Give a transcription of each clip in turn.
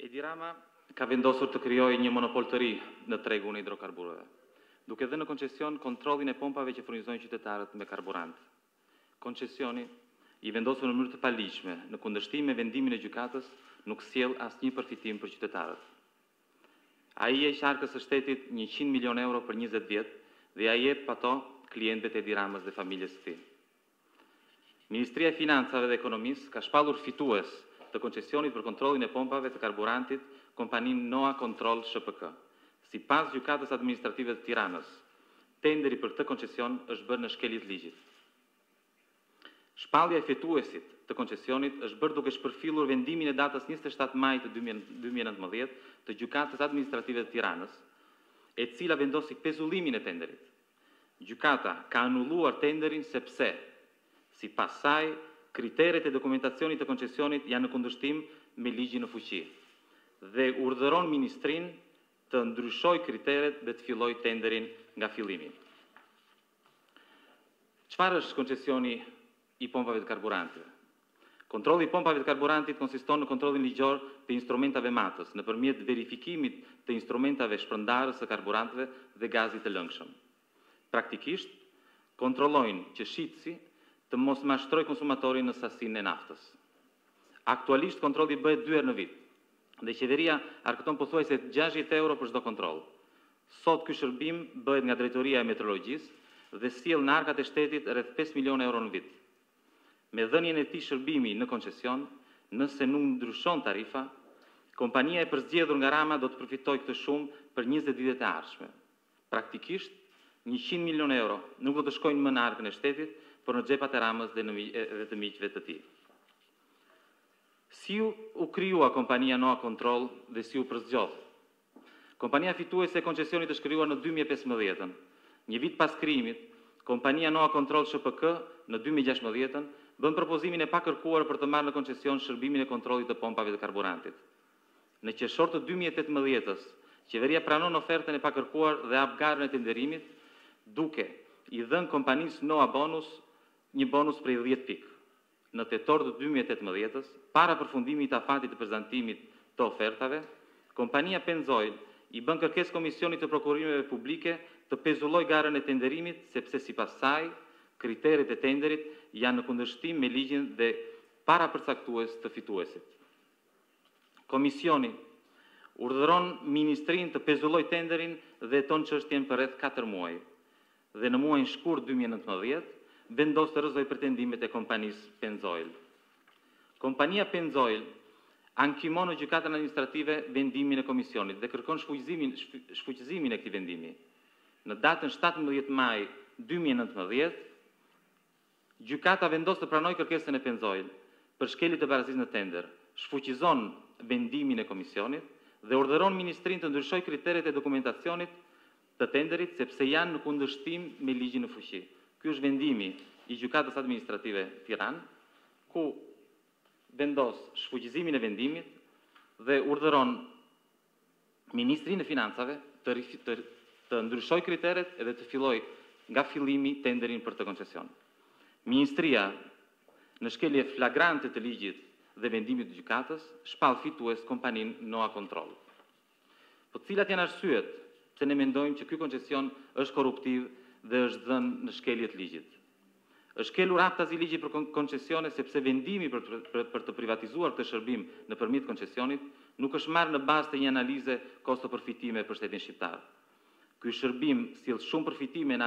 Edi Rama ka vendosur të krijojë një monopol të ri në tregun e hidrokarburëve, duke dhënë në koncesion kontrollin e pompave që furnizojnë qytetarët me karburant. Koncesioni, i vendosur në mënyrë të paligjshme në kundërshtim me vendimin e gjykatës, nuk sjell asnjë përfitim për qytetarët. Ai e qarkës së shtetit 100 milion euro për 20 vjet dhe ai jep ato klientëve të Edi Ramës dhe familjes së tij. Ministria e Financave dhe Ekonomisë ka shpallur fitues të koncesionit për kontrollin e pompave të karburantit kompaninë Noa Control SHPK. Sipas gjykatës administrative të Tiranës, tenderi për këtë koncesion është bërë në shkelje të ligjit. Shpallja e fituesit të koncesionit është bërë duke shpërfillur vendimin e datës 27 maj të 2019 të gjykatës administrative të Tiranës, e cila vendosi pezullimin e tenderit. Gjykata ka anulluar tenderin sepse, sipas saj, kriteret e dokumentacionit të koncesionit janë në kundërshtim me ligjin në fuqi dhe urdhëron ministrinë të ndryshojë kriteret dhe të fillojë tenderin nga fillimi. Çfarë është koncesioni i pompave të karburantit? Kontrolli i pompave të karburantit konsiston në kontrollin ligjor të instrumentave matës nëpërmjet verifikimit të instrumentave shpërndarës së karburantëve dhe gazit të lëngshëm. Praktikisht, kontrollojnë që shitësi të mos mashtroj konsumatorin në sasinë e naftës. Aktualisht kontrolli bëhet 2 herë në vit dhe qeveria arkëton pothuajse 60 euro për çdo kontroll. Sot ky shërbim bëhet nga Drejtoria e Meteorologjisë dhe sjell në arkat e shtetit rreth 5 milion euro në vit. Me dhënien e këtij shërbimi në koncesion, nëse nuk ndryshon tarifa, kompania e përzgjedhur nga Rama do të përfitojë këtë shumë për 20 vitet e ardhshme. Praktikisht, 100 milion euro nuk do të shkojnë më në arkën e shtetit, por në xhepat e Ramës dhe të miqve të tij. Si u krijua kompania Noa Control dhe si u përzgjodh? Kompania fituese e koncesionit është krijuar në 2015. Një vit pas krijimit, kompania Noa Control SHPK në 2016 bën propozimin e pakërkuar për të marrë në koncesion shërbimin e kontrollit të pompave të karburantit. Në qershor të 2018-s, qeveria pranon ofertën e pakërkuar dhe hap garën e tenderimit, duke i dhënë kompanisë Noa Bonus një bonus prej 10 pikë. Në tetor të 2018-s, para përfundimit të afatit të prezantimit të ofertave, kompania Pennzoil i bën kërkesë Komisionit të Prokurimeve Publike të pezullojë garën e tenderimit sepse sipas saj kriteret e tenderit janë në kundërshtim me ligjin dhe parapërcaktues të fituesit. Komisioni urdhëron ministrinë të pezullojë tenderin dhe heton çështjen për rreth 4 muaj. Dhe në muajin shkurt 2019 vendos të rrëzojë pretendimet e kompanisë Pennzoil. Kompania Pennzoil ankimon në gjykatën administrative vendimin e komisionit dhe kërkon shfuqizimin e këtij vendimi. Në datën 17 maj 2019, gjykata vendos të pranojë kërkesën e Pennzoil për shkelje të barazisë në tender, shfuqizon vendimin e komisionit dhe urdhëron ministrinë të ndryshojë kriteret e dokumentacionit të tenderit sepse janë në kundërshtim me ligjin në fuqi. Ky është vendimi i gjykatës administrative Tiranë, ku vendos shfuqizimin e vendimit dhe urdhëron ministrinë e Financave të ndryshojë kriteret edhe të fillojë nga fillimi tenderin për të koncesion. Ministria, në shkelje flagrante të ligjit dhe vendimit të gjykatës, shpall fitues kompaninë Noa Control. Po cilat janë arsyet pse ne mendojmë që ky koncesion është korruptiv dhe është dhënë në shkelje të ligjit? Është kelur haptazi ligji për koncesione sepse vendimi për të privatizuar këtë shërbim nëpërmjet koncesionit nuk është marrë në bazë të një analize kosto-përfitime për shtetin shqiptar. Ky shërbim sill shumë përfitime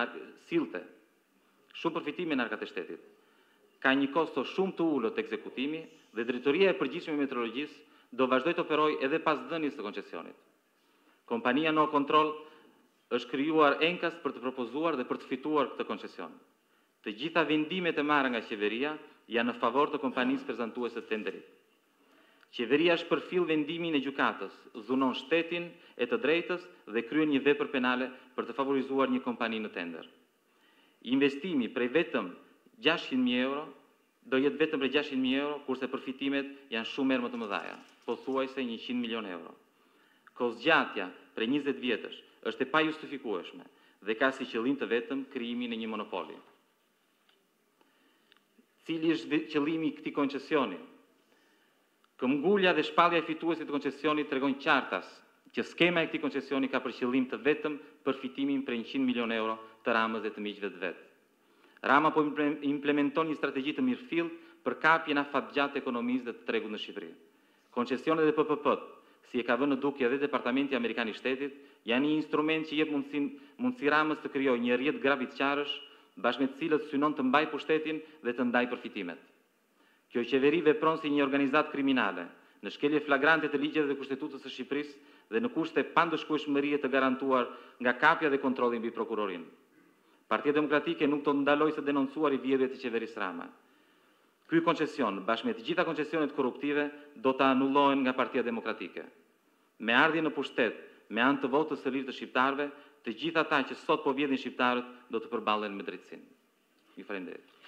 në arkat e shtetit. Ka një kosto shumë të ulët ekzekutimi dhe Drejtoria e Përgjithshme e Meteorologjisë do vazhdojë të operojë edhe pas dhënies së koncesionit. Kompania Noa Control është krijuar enkas për të propozuar dhe për të fituar këtë koncesion. Të gjitha vendimet e marra nga qeveria janë në favor të kompanisë prezantuese të tenderit. Qeveria shpërfill vendimin e gjykatës, dhunon shtetin e të drejtës dhe kryen një vepër penale për të favorizuar një kompani në tender. Investimi prej vetëm 600.000 euro do jetë vetëm prej 600.000 euro, kurse përfitimet janë shumë herë më të mëdha, pothuajse 100 milion euro. Kozgjatja prej 20 vjetësh është e pajustifikueshme dhe ka si qëllim të vetëm krijimin e një monopoli. Cili është qëllimi i këtij koncesioni? Këmbgulja dhe shpallja e fituesit të koncesionit tregojnë qartas që skema e këtij koncesioni ka për qëllim të vetëm përfitimin për 100 milion euro të Ramës dhe të miqve të vet. Rama po implementon një strategji të mirëfillt për kapjen afatgjatë të ekonomisë dhe të tregut në Shqipëri. Koncesionet dhe PPP-t, si e ka vënë në dukje edhe Departamenti Amerikan i Shtetit, janë një instrument që jep mundësi Ramës të krijojë një rrjet gravitçarësh bashkë me të cilët synon të mbajë pushtetin dhe të ndajë përfitimet. Kjo qeveri vepron si një organizatë kriminale, në shkelje flagrante të ligjeve dhe kushtetutës së Shqipërisë dhe në kushte pandëshkueshmërie të garantuar nga kapja dhe kontrolli mbi prokurorinë. Partia Demokratike nuk do të ndalojë së denoncuar i vjedhjet e qeverisë Rama. Ky koncesion, bashkë me të gjitha koncesionet korruptive, do të anullohen nga Partia Demokratike. Me ardhje në pushtet, me anë të votës së lirë të shqiptarëve, të gjithë ata që sot po vjedhin shqiptarët do të përballen me drejtësinë. Ju falenderoj.